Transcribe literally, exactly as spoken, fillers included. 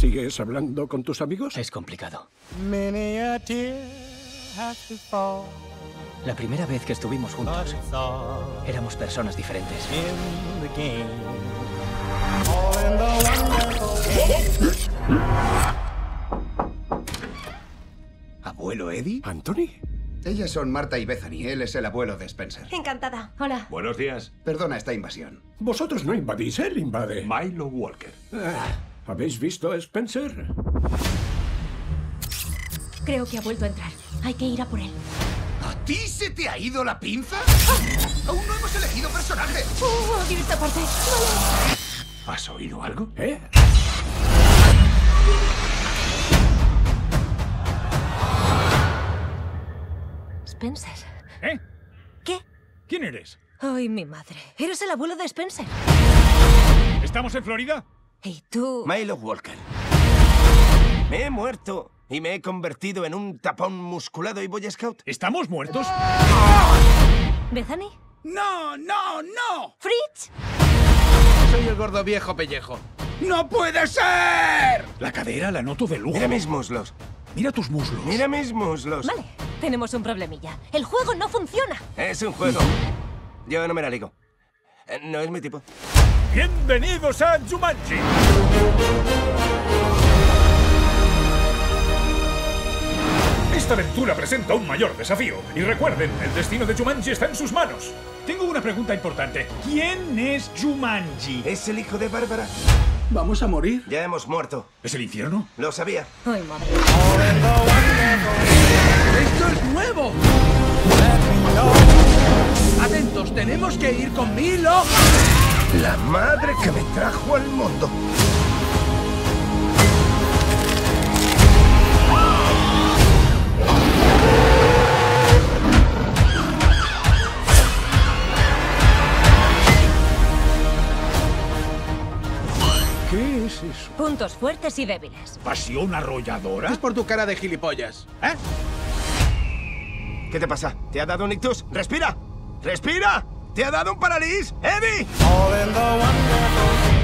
¿Sigues hablando con tus amigos? Es complicado. Many a tear has to fall La primera vez que estuvimos but juntos, it's all éramos personas diferentes. in the game. All in the wonderful game. ¿Abuelo Eddie? ¿Anthony? Ellas son Marta y Bethany. Él es el abuelo de Spencer. Encantada. Hola. Buenos días. Perdona esta invasión. Vosotros no invadís, él invade. Milo Walker. Ah, ¿habéis visto a Spencer? Creo que ha vuelto a entrar. Hay que ir a por él. ¿A ti se te ha ido la pinza? Aún no hemos elegido personaje. ¡Uh! Odio esta parte. Vale. ¿Has oído algo? ¿Eh? Spencer. ¿Eh? ¿Qué? ¿Quién eres? Ay, mi madre. Eres el abuelo de Spencer. ¿Estamos en Florida? ¿Y tú? Milo Walker. Me he muerto y me he convertido en un tapón musculado y boy scout. ¿Estamos muertos? ¿Bethany? ¡No, no, no! ¿Fritz? Soy el gordo viejo pellejo. ¡No puede ser! La cadera la noto de lujo. Mira mis muslos. Mira tus muslos. Mira mis muslos. Vale. Tenemos un problemilla. El juego no funciona. Es un juego. Yo no me la ligo. Eh, No es mi tipo. Bienvenidos a Jumanji. Esta aventura presenta un mayor desafío. Y recuerden, el destino de Jumanji está en sus manos. Tengo una pregunta importante. ¿Quién es Jumanji? ¿Es el hijo de Bárbara? ¿Vamos a morir? Ya hemos muerto. ¿Es el infierno? Lo sabía. Ay, madre. ¡Esto es nuevo! Atentos, tenemos que ir con Milo. La madre que me trajo al mundo. ¿Qué es eso? Puntos fuertes y débiles. ¿Pasión arrolladora? Es por tu cara de gilipollas. ¿Eh? ¿Qué te pasa? ¿Te ha dado un ictus? ¡Respira! ¡Respira! ¿Te ha dado un paralís? ¡Eddie! All in the wonderful game.